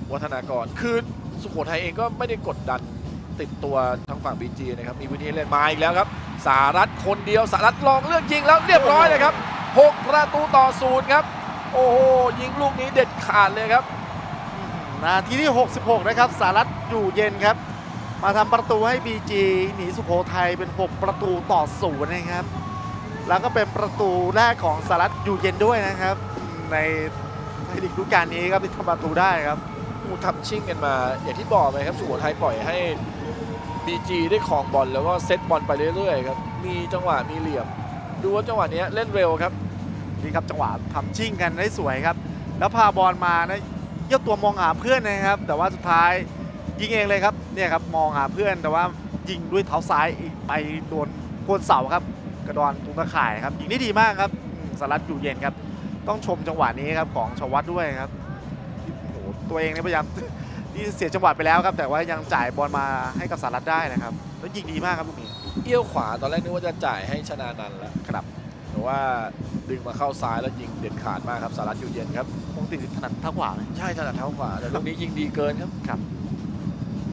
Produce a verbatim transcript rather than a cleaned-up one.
วัฒนากรคือสุโขทัยเองก็ไม่ได้กดดันติดตัวทางฝั่ง บี จี นะครับมีพื้นที่เล่นมาอีกแล้วครับสารัตคนเดียวสารัตลองเลือกยิงแล้วเรียบร้อยเลยครับหกประตูต่อศูนย์ครับโอ้โหยิงลูกนี้เด็ดขาดเลยครับนาทีที่หกสิบหกนะครับสารัตอยู่เย็นครับมาทำประตูให้ บี จี หนีสุโขทัยเป็นหกประตูต่อศูนย์นะครับแล้วก็เป็นประตูแรกของสารัตอยู่เย็นด้วยนะครับในในลีกฤดูกาลนี้ครับที่ทำประตูได้ครับอูทำชิ่งกันมาอย่างที่บอกไปครับสุโขทัยปล่อยให้ บี จี ได้ครองบอลแล้วก็เซตบอลไปเรื่อยๆครับมีจังหวะมีเหลี่ยมดูว่าจังหวะนี้เล่นเร็วครับนี่ครับจังหวะทำชิ่งกันได้สวยครับแล้วพาบอลมานะเยี่ยวตัวมองหาเพื่อนนะครับแต่ว่าสุดท้ายยิงเองเลยครับเนี่ยครับมองหาเพื่อนแต่ว่ายิงด้วยเท้าซ้ายไปโดนโคนเสาครับกระดอนตรงตะข่ายครับยิงได้ดีมากครับสารัตอยู่เย็นครับต้องชมจังหวะนี้ครับของชวัตด้วยครับโอ้โหตัวเองเนี่ยพยายามที่เสียจังหวะไปแล้วครับแต่ว่ายังจ่ายบอลมาให้กับสารัตได้นะครับแล้วยิงดีมากครับลูกนี้เอี้ยวขวาตอนแรกนึกว่าจะจ่ายให้ชนานันท์แล้วครับแต่ว่าดึงมาเข้าซ้ายแล้วยิงเด็ดขาดมากครับสารัตอยู่เย็นครับคงติดถนัดเท้าขวาใช่ถนัดเท้าขวาแต่ลูกนี้ยิงดีเกินครับครับ